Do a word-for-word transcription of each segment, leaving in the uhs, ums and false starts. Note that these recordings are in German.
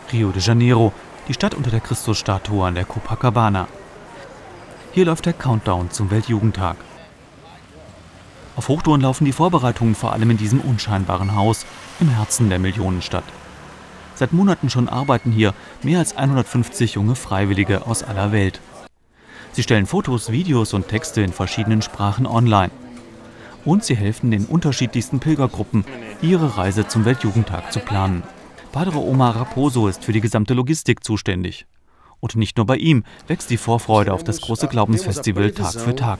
Rio de Janeiro, die Stadt unter der Christusstatue an der Copacabana. Hier läuft der Countdown zum Weltjugendtag. Auf Hochtouren laufen die Vorbereitungen vor allem in diesem unscheinbaren Haus im Herzen der Millionenstadt. Seit Monaten schon arbeiten hier mehr als hundertfünfzig junge Freiwillige aus aller Welt. Sie stellen Fotos, Videos und Texte in verschiedenen Sprachen online. Und sie helfen den unterschiedlichsten Pilgergruppen, ihre Reise zum Weltjugendtag zu planen. Padre Omar Raposo ist für die gesamte Logistik zuständig. Und nicht nur bei ihm wächst die Vorfreude auf das große Glaubensfestival Tag für Tag.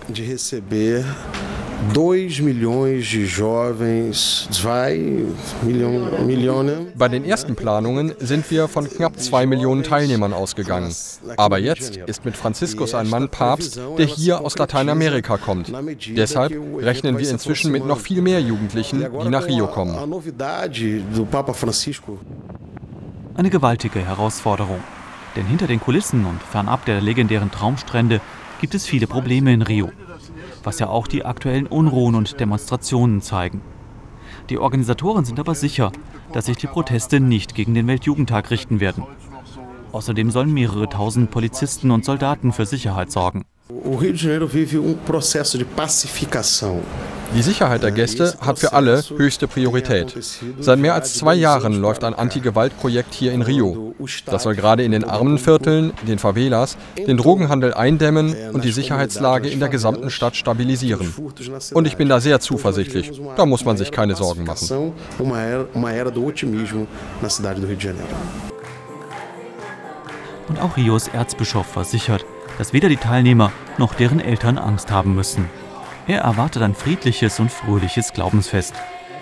Bei den ersten Planungen sind wir von knapp zwei Millionen Teilnehmern ausgegangen. Aber jetzt ist mit Franziskus ein Mann Papst, der hier aus Lateinamerika kommt. Deshalb rechnen wir inzwischen mit noch viel mehr Jugendlichen, die nach Rio kommen. Eine gewaltige Herausforderung. Denn hinter den Kulissen und fernab der legendären Traumstrände gibt es viele Probleme in Rio, was ja auch die aktuellen Unruhen und Demonstrationen zeigen. Die Organisatoren sind aber sicher, dass sich die Proteste nicht gegen den Weltjugendtag richten werden. Außerdem sollen mehrere tausend Polizisten und Soldaten für Sicherheit sorgen. Die Sicherheit der Gäste hat für alle höchste Priorität. Seit mehr als zwei Jahren läuft ein Anti-Gewalt-Projekt hier in Rio. Das soll gerade in den armen Vierteln, den Favelas, den Drogenhandel eindämmen und die Sicherheitslage in der gesamten Stadt stabilisieren. Und ich bin da sehr zuversichtlich. Da muss man sich keine Sorgen machen. Und auch Rios Erzbischof versichert, dass weder die Teilnehmer noch deren Eltern Angst haben müssen. Er erwartet ein friedliches und fröhliches Glaubensfest.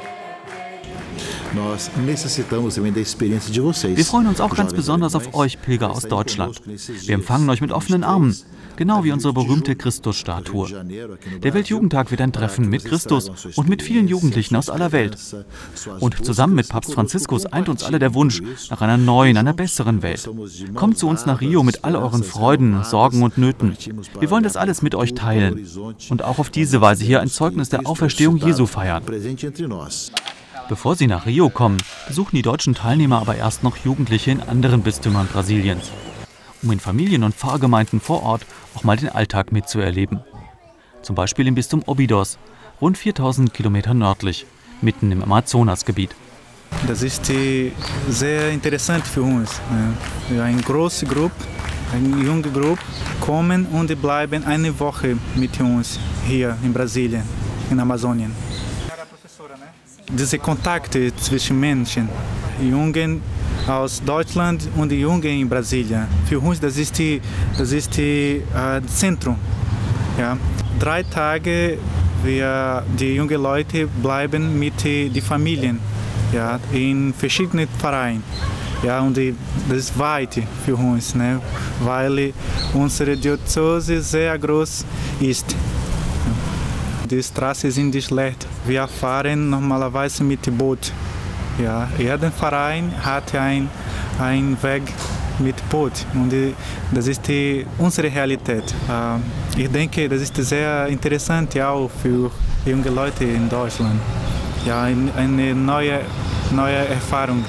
Wir freuen uns auch ganz besonders auf euch, Pilger aus Deutschland. Wir empfangen euch mit offenen Armen, genau wie unsere berühmte Christusstatue. Der Weltjugendtag wird ein Treffen mit Christus und mit vielen Jugendlichen aus aller Welt. Und zusammen mit Papst Franziskus eint uns alle der Wunsch nach einer neuen, einer besseren Welt. Kommt zu uns nach Rio mit all euren Freuden, Sorgen und Nöten. Wir wollen das alles mit euch teilen und auch auf diese Weise hier ein Zeugnis der Auferstehung Jesu feiern. Bevor sie nach Rio kommen, besuchen die deutschen Teilnehmer aber erst noch Jugendliche in anderen Bistümern Brasiliens, um in Familien und Pfarrgemeinden vor Ort auch mal den Alltag mitzuerleben. Zum Beispiel im Bistum Óbidos, rund viertausend Kilometer nördlich, mitten im Amazonasgebiet. Das ist sehr interessant für uns. Eine große Gruppe, eine junge Gruppe kommen und bleiben eine Woche mit uns hier in Brasilien, in Amazonien. Diese Kontakte zwischen Menschen, Jungen aus Deutschland und die Jungen in Brasilien. Für uns das ist die, das ist die äh, Zentrum. Ja. Drei Tage wir die jungen Leute bleiben mit den Familien, ja, in verschiedenen Vereinen. Ja, und die, das ist weit für uns, ne, weil unsere Diözese sehr groß ist. Die Straßen sind schlecht. Wir fahren normalerweise mit dem Boot. Ja, jeder Verein hat einen Weg mit Boot und das ist die, unsere Realität. Ich denke, das ist sehr interessant auch für junge Leute in Deutschland. Ja, eine neue, neue Erfahrung.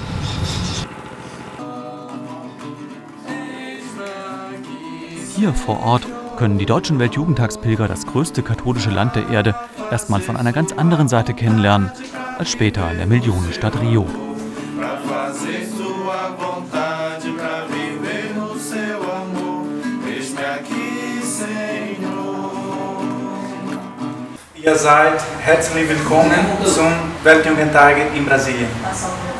Hier vor Ort können die deutschen Weltjugendtagspilger das größte katholische Land der Erde erstmal von einer ganz anderen Seite kennenlernen, als später in der Millionenstadt Rio. Ihr seid herzlich willkommen zum Weltjugendtag in Brasilien.